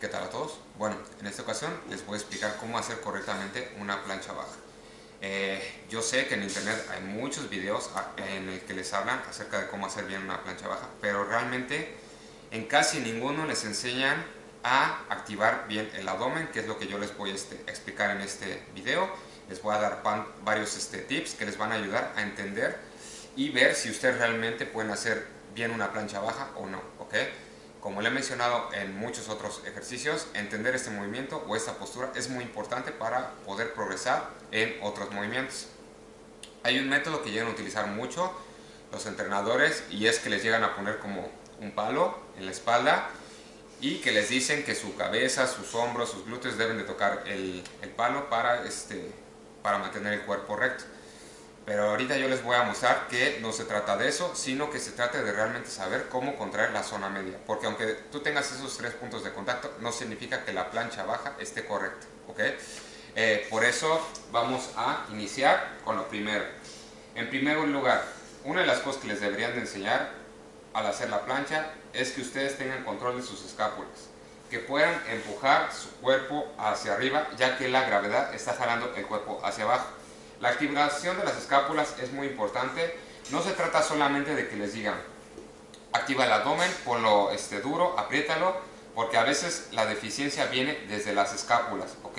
¿Qué tal a todos? Bueno, en esta ocasión les voy a explicar cómo hacer correctamente una plancha baja. Yo sé que en internet hay muchos videos en el que les hablan acerca de cómo hacer bien una plancha baja, pero realmente en casi ninguno les enseñan a activar bien el abdomen, que es lo que yo les voy a explicar en este video. Les voy a dar varios tips que les van a ayudar a entender y ver si ustedes realmente pueden hacer bien una plancha baja o no, ¿ok? Como le he mencionado en muchos otros ejercicios, entender este movimiento o esta postura es muy importante para poder progresar en otros movimientos. Hay un método que llegan a utilizar mucho los entrenadores y es que les llegan a poner como un palo en la espalda y que les dicen que su cabeza, sus hombros, sus glúteos deben de tocar el palo para mantener el cuerpo recto. Pero ahorita yo les voy a mostrar que no se trata de eso, sino que se trata de realmente saber cómo contraer la zona media. Porque aunque tú tengas esos 3 puntos de contacto, no significa que la plancha baja esté correcta, ¿ok? Por eso vamos a iniciar con lo primero. En primer lugar, una de las cosas que les deberían de enseñar al hacer la plancha es que ustedes tengan control de sus escápulas, que puedan empujar su cuerpo hacia arriba, ya que la gravedad está jalando el cuerpo hacia abajo. La activación de las escápulas es muy importante. No se trata solamente de que les digan activa el abdomen, ponlo duro, apriétalo, porque a veces la deficiencia viene desde las escápulas, ¿ok?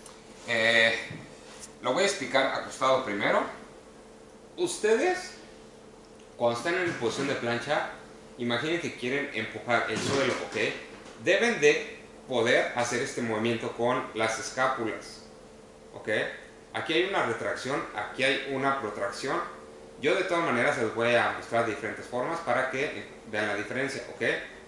Lo voy a explicar acostado primero. Ustedes, cuando están en posición de plancha, imaginen que quieren empujar el suelo, ¿ok? Deben de poder hacer este movimiento con las escápulas, ¿ok? Aquí hay una retracción, aquí hay una protracción. Yo de todas maneras les voy a mostrar diferentes formas para que vean la diferencia, ¿ok?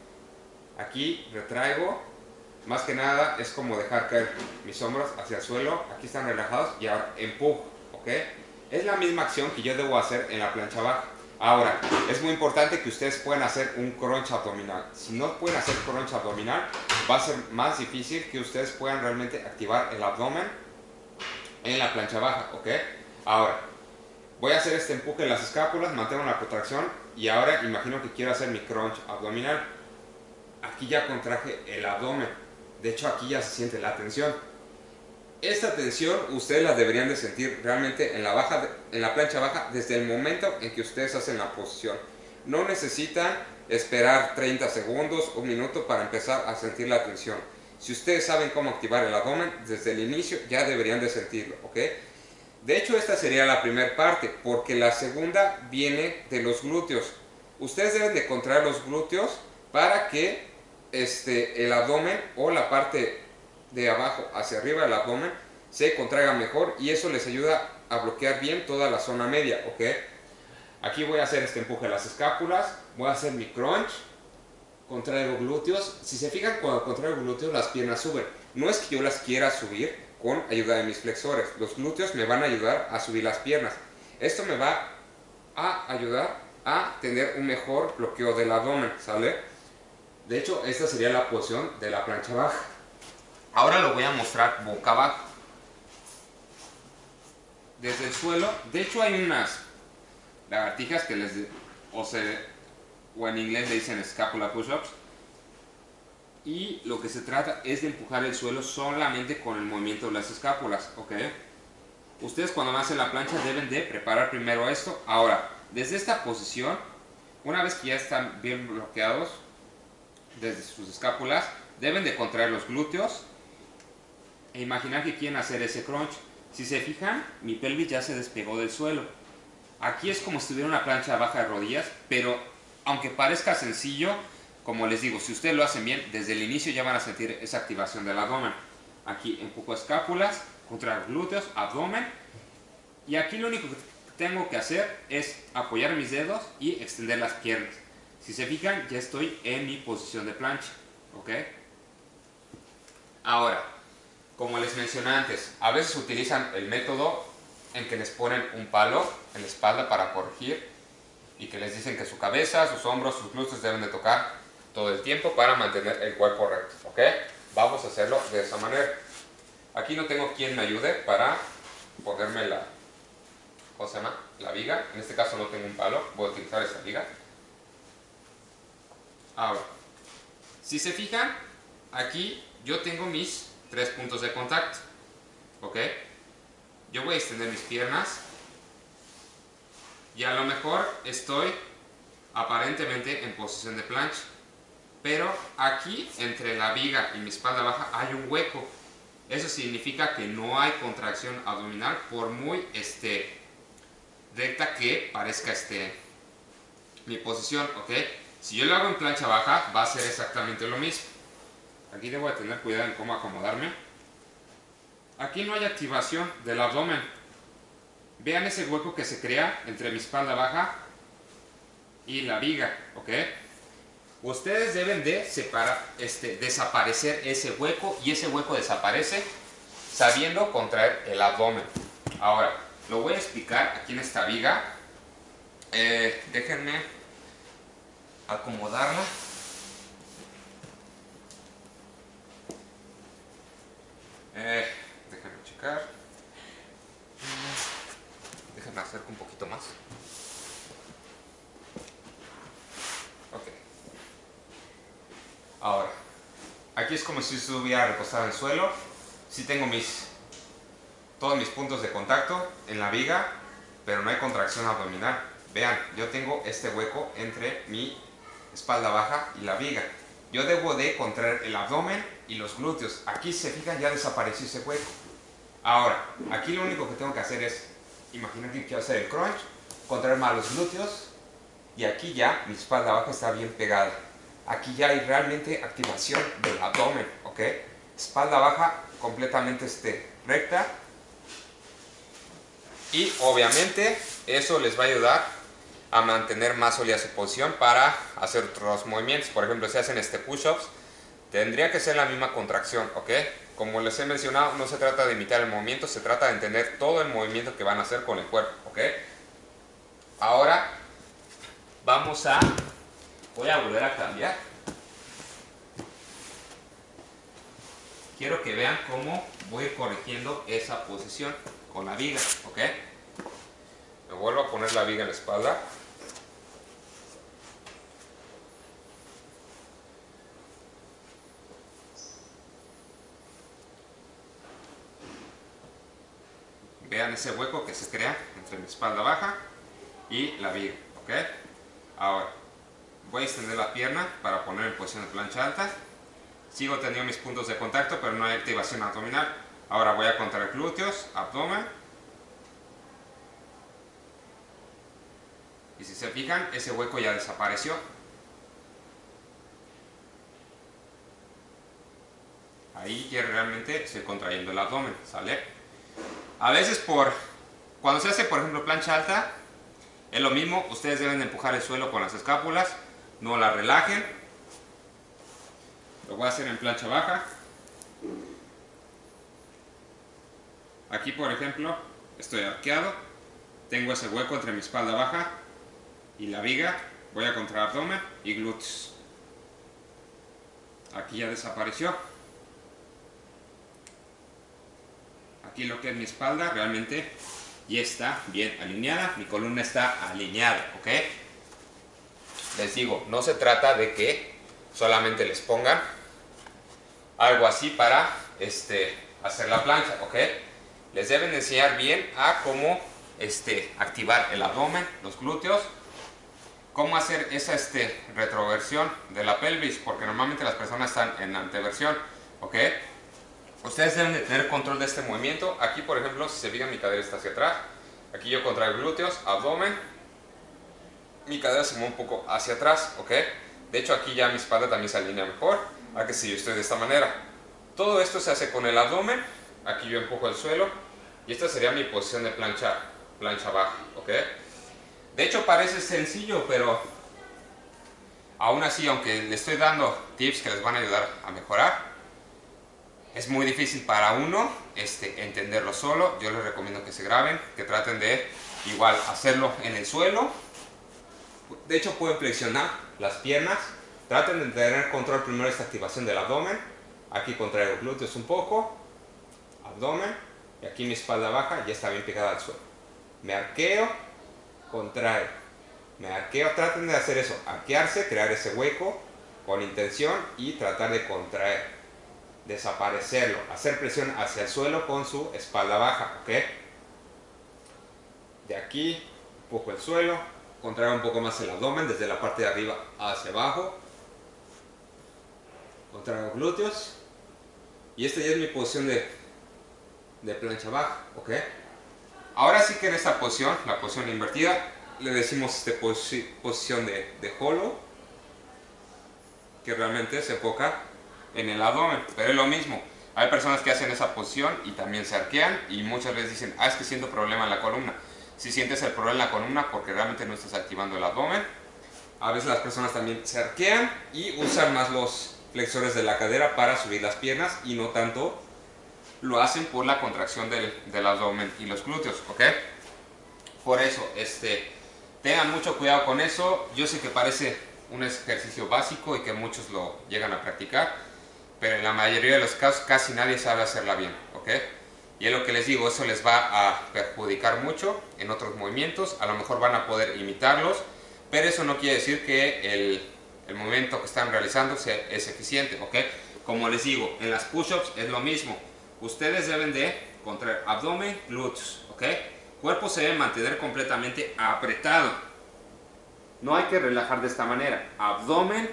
Aquí retraigo, más que nada es como dejar caer mis hombros hacia el suelo, aquí están relajados y ahora empujo, ¿ok? Es la misma acción que yo debo hacer en la plancha baja. Ahora, es muy importante que ustedes puedan hacer un crunch abdominal. Si no pueden hacer crunch abdominal, va a ser más difícil que ustedes puedan realmente activar el abdomen en la plancha baja, ¿ok? Ahora, voy a hacer este empuje en las escápulas, mantengo la protracción y ahora imagino que quiero hacer mi crunch abdominal. Aquí ya contraje el abdomen, de hecho aquí ya se siente la tensión. Esta tensión ustedes la deberían de sentir realmente en la plancha baja desde el momento en que ustedes hacen la posición. No necesitan esperar 30 segundos, un minuto para empezar a sentir la tensión. Si ustedes saben cómo activar el abdomen, desde el inicio ya deberían de sentirlo, ¿ok? De hecho, esta sería la primera parte, porque la segunda viene de los glúteos. Ustedes deben de contraer los glúteos para que el abdomen o la parte de abajo hacia arriba del abdomen se contraiga mejor y eso les ayuda a bloquear bien toda la zona media, ¿ok? Aquí voy a hacer este empuje a las escápulas, voy a hacer mi crunch, contraigo glúteos. Si se fijan, cuando contraigo glúteos las piernas suben. No es que yo las quiera subir con ayuda de mis flexores. Los glúteos me van a ayudar a subir las piernas. Esto me va a ayudar a tener un mejor bloqueo del abdomen, ¿sale? De hecho, esta sería la posición de la plancha baja. Ahora lo voy a mostrar boca abajo. Desde el suelo, de hecho hay unas lagartijas que o en inglés le dicen scapula push-ups, y lo que se trata es de empujar el suelo solamente con el movimiento de las escápulas, ¿ok? Ustedes cuando hacen la plancha deben de preparar primero esto. Ahora, desde esta posición, una vez que ya están bien bloqueados desde sus escápulas, deben de contraer los glúteos e imaginar que quieren hacer ese crunch. Si se fijan, mi pelvis ya se despegó del suelo. Aquí es como si tuviera una plancha baja de rodillas, pero aunque parezca sencillo, como les digo, si ustedes lo hacen bien, desde el inicio ya van a sentir esa activación del abdomen. Aquí empujo escápulas, contraer glúteos, abdomen. Y aquí lo único que tengo que hacer es apoyar mis dedos y extender las piernas. Si se fijan, ya estoy en mi posición de plancha, ¿ok? Ahora, como les mencioné antes, a veces utilizan el método en que les ponen un palo en la espalda para corregir y que les dicen que su cabeza, sus hombros, sus glúteos deben de tocar todo el tiempo para mantener el cuerpo recto, ¿ok? Vamos a hacerlo de esa manera. Aquí no tengo quien me ayude para ponerme la viga. En este caso no tengo un palo, voy a utilizar esta viga. Ahora, si se fijan, aquí yo tengo mis 3 puntos de contacto, ¿ok? Yo voy a extender mis piernas y a lo mejor estoy aparentemente en posición de plancha, pero aquí entre la viga y mi espalda baja hay un hueco. Eso significa que no hay contracción abdominal por muy recta que parezca mi posición, ¿ok? Si yo lo hago en plancha baja va a ser exactamente lo mismo. Aquí debo de tener cuidado en cómo acomodarme. Aquí no hay activación del abdomen. Vean ese hueco que se crea entre mi espalda baja y la viga, ¿ok? Ustedes deben de desaparecer ese hueco, y ese hueco desaparece sabiendo contraer el abdomen. Ahora, lo voy a explicar aquí en esta viga. Déjenme acomodarla. Déjenme checar. Déjenme acercar un poquito más. Ok. Ahora, aquí es como si estuviera recostado en el suelo. Sí tengo todos mis puntos de contacto en la viga, pero no hay contracción abdominal. Vean, yo tengo este hueco entre mi espalda baja y la viga. Yo debo de contraer el abdomen y los glúteos. Aquí, se fijan, ya desapareció ese hueco. Ahora, aquí lo único que tengo que hacer es, imagínate que quiero hacer el crunch, contraer más los glúteos, y aquí ya mi espalda baja está bien pegada. Aquí ya hay realmente activación del abdomen, ¿ok? Espalda baja completamente recta. Y obviamente eso les va a ayudar a mantener más sólida su posición para hacer otros movimientos. Por ejemplo, si hacen push-ups, tendría que ser la misma contracción, ¿ok? Como les he mencionado, no se trata de imitar el movimiento, se trata de entender todo el movimiento que van a hacer con el cuerpo, ¿ok? Ahora voy a volver a cambiar. Quiero que vean cómo voy a ir corrigiendo esa posición con la viga, ¿ok? Me vuelvo a poner la viga en la espalda. Vean ese hueco que se crea entre mi espalda baja y la viga, ¿ok? Ahora, voy a extender la pierna para poner en posición de plancha alta. Sigo teniendo mis puntos de contacto, pero no hay activación abdominal. Ahora voy a contraer glúteos, abdomen. Y si se fijan, ese hueco ya desapareció. Ahí ya realmente estoy contrayendo el abdomen, ¿sale? A veces cuando se hace, por ejemplo, plancha alta, es lo mismo. Ustedes deben de empujar el suelo con las escápulas, no la relajen. Lo voy a hacer en plancha baja. Aquí, por ejemplo, estoy arqueado. Tengo ese hueco entre mi espalda baja y la viga. Voy a contraer abdomen y glúteos. Aquí ya desapareció. Aquí lo que es mi espalda realmente ya está bien alineada. Mi columna está alineada, ¿ok? Les digo, no se trata de que solamente les pongan algo así para hacer la plancha, ¿ok? Les deben enseñar bien a cómo activar el abdomen, los glúteos, cómo hacer esa retroversión de la pelvis, porque normalmente las personas están en anteversión, ¿ok? Ustedes deben de tener control de este movimiento. Aquí, por ejemplo, si se fijan, mi cadera está hacia atrás. Aquí yo contraigo glúteos, abdomen. Mi cadera se mueve un poco hacia atrás, ¿ok? De hecho, aquí ya mi espalda también se alinea mejor a que si yo estoy de esta manera. Todo esto se hace con el abdomen. Aquí yo empujo el suelo. Y esta sería mi posición de plancha baja, ¿ok? De hecho, parece sencillo, pero aún así, aunque le estoy dando tips que les van a ayudar a mejorar, es muy difícil para uno entenderlo solo. Yo les recomiendo que se graben, que traten de igual hacerlo en el suelo. De hecho, pueden flexionar las piernas. Traten de tener control primero de esta activación del abdomen. Aquí contraigo glúteos un poco, abdomen, y aquí mi espalda baja ya está bien pegada al suelo. Me arqueo, contraigo, me arqueo. Traten de hacer eso, arquearse, crear ese hueco con intención y tratar de contraer. desaparecerlo, hacer presión hacia el suelo con su espalda baja, ¿ok? De aquí, empujo el suelo, contraigo un poco más el abdomen desde la parte de arriba hacia abajo, contraigo glúteos, y esta ya es mi posición de plancha baja, ¿ok? Ahora sí que en esta posición, la posición invertida, le decimos posición de hollow, que realmente se enfoca en el abdomen, pero es lo mismo. Hay personas que hacen esa posición y también se arquean y muchas veces dicen, es que siento problema en la columna. Si sientes el problema en la columna porque realmente no estás activando el abdomen. A veces las personas también se arquean y usan más los flexores de la cadera para subir las piernas y no tanto lo hacen por la contracción del abdomen y los glúteos, ¿ok? Por eso, tengan mucho cuidado con eso. Yo sé que parece un ejercicio básico y que muchos lo llegan a practicar, pero en la mayoría de los casos casi nadie sabe hacerla bien, ¿ok? Y es lo que les digo, eso les va a perjudicar mucho en otros movimientos. A lo mejor van a poder imitarlos, pero eso no quiere decir que el movimiento que están realizando es eficiente, ¿ok? Como les digo, en las push-ups es lo mismo. Ustedes deben de contraer abdomen, glúteos, ¿ok? Cuerpo se debe mantener completamente apretado. No hay que relajar de esta manera. Abdomen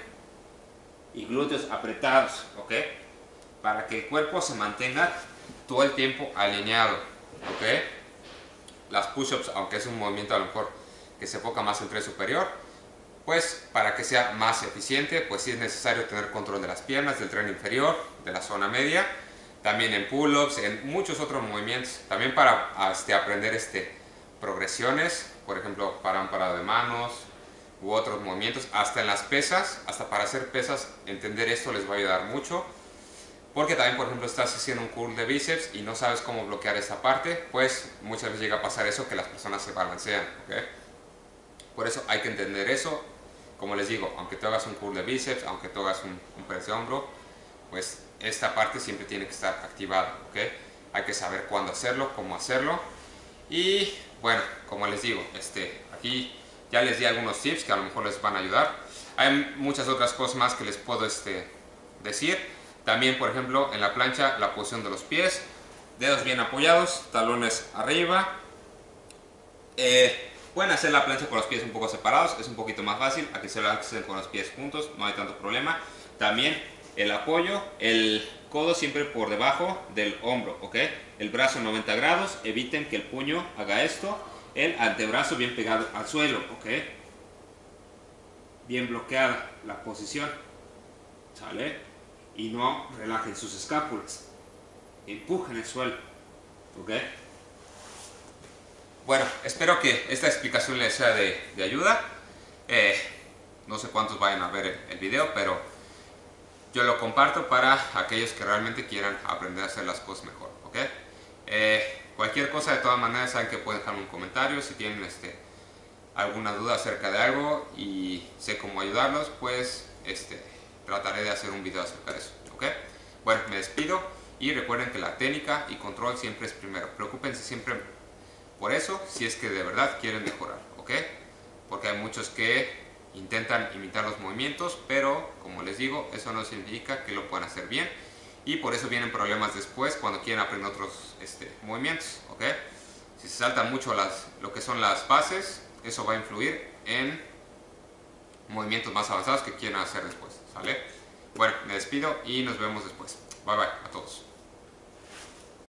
y glúteos apretados, ¿ok? Para que el cuerpo se mantenga todo el tiempo alineado, ¿ok? Las push-ups, aunque es un movimiento a lo mejor que se enfoca más en el tren superior, pues para que sea más eficiente, pues sí es necesario tener control de las piernas, del tren inferior, de la zona media, también en pull-ups, en muchos otros movimientos, también para aprender progresiones, por ejemplo, para un parado de manos u otros movimientos, hasta en las pesas, hasta para hacer pesas, entender esto les va a ayudar mucho. Porque también, por ejemplo, estás haciendo un curl de bíceps y no sabes cómo bloquear esa parte, pues muchas veces llega a pasar eso, que las personas se balancean, ¿ok? Por eso hay que entender eso. Como les digo, aunque tú hagas un curl de bíceps, aunque tú hagas un press de hombro, pues esta parte siempre tiene que estar activada, ¿ok? Hay que saber cuándo hacerlo, cómo hacerlo. Y bueno, como les digo, aquí ya les di algunos tips que a lo mejor les van a ayudar. Hay muchas otras cosas más que les puedo decir. También, por ejemplo, en la plancha, la posición de los pies, dedos bien apoyados, talones arriba. Pueden hacer la plancha con los pies un poco separados, es un poquito más fácil. A que se lo hacen con los pies juntos, no hay tanto problema. También el apoyo, el codo siempre por debajo del hombro, ¿ok? El brazo 90 grados, eviten que el puño haga esto. El antebrazo bien pegado al suelo, ¿ok? Bien bloqueada la posición, ¿sale? Y no relajen sus escápulas, empujen el suelo, ¿ok? Bueno, espero que esta explicación les sea de ayuda. No sé cuántos vayan a ver el video, pero yo lo comparto para aquellos que realmente quieran aprender a hacer las cosas mejor, ¿ok? Cualquier cosa, de todas maneras, saben que pueden dejarme un comentario. Si tienen alguna duda acerca de algo y sé cómo ayudarlos, pues trataré de hacer un video acerca de eso, ¿ok? Bueno, me despido y recuerden que la técnica y control siempre es primero. Preocúpense siempre por eso si es que de verdad quieren mejorar, ¿ok? Porque hay muchos que intentan imitar los movimientos, pero como les digo, eso no significa que lo puedan hacer bien y por eso vienen problemas después cuando quieren aprender otros movimientos, ¿ok? Si se saltan mucho lo que son las bases, eso va a influir en movimientos más avanzados que quieran hacer después, ¿sale? Bueno, me despido y nos vemos después. Bye bye a todos.